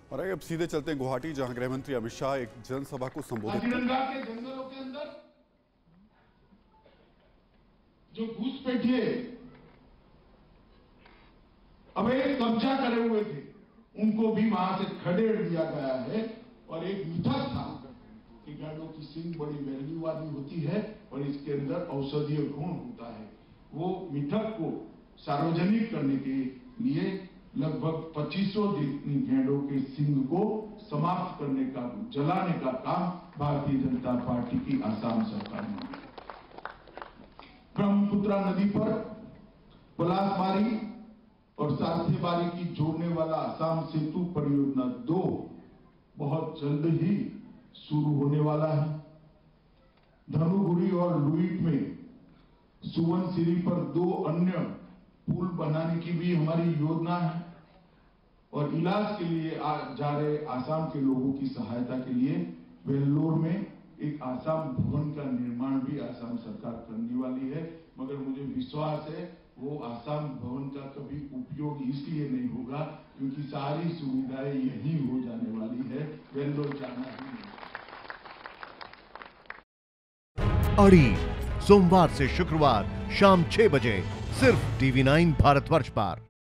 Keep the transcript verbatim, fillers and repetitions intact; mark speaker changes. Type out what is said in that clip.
Speaker 1: और आइए अब सीधे चलते हैं गुवाहाटी, जहां गृह मंत्री अमित शाह एक जनसभा को संबोधित कर
Speaker 2: काजीरंगा के जंगलों के अंदर जो घुसपैठिए अवैध कब्जा करे हुए थे, उनको भी वहां से खदेड़ दिया गया है। और एक मिथक था कि गायों की सींग बड़ी वैल्यू वाली होती है और इसके अंदर औषधीय गुण होता है। वो मिथक को सार्वजनिक करने के लिए लगभग पच्चीसों भेड़ों के सींग को समाप्त करने का, जलाने का काम भारतीय जनता पार्टी की आसाम सरकार ने। ब्रह्मपुत्रा नदी पर पलासबारी और सारथेबारी की जोड़ने वाला आसाम सेतु परियोजना दो बहुत जल्द ही शुरू होने वाला है। धनुगुरी और लुइट में सुवनसिरी पर दो अन्य पुल बनाने की भी हमारी योजना है। और इलाज के लिए जा रहे आसाम के लोगों की सहायता के लिए वेल्लोर में एक आसाम भवन का निर्माण भी आसाम सरकार करने वाली है। मगर मुझे विश्वास है वो आसाम भवन का कभी उपयोग इसलिए नहीं होगा क्योंकि सारी सुविधाएं यही हो जाने वाली है, वेल्लोर जाना ही नहीं।
Speaker 3: अड़ी सोमवार से शुक्रवार शाम छह बजे सिर्फ टीवी नाइन भारतवर्ष पर।